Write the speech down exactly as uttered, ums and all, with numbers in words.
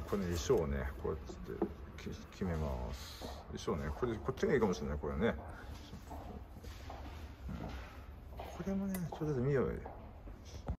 これね、衣装をね、こうやって決めます。衣装ね、これ、こっちがいいかもしれない、これね。うん、これもね、ちょっと見ようよ。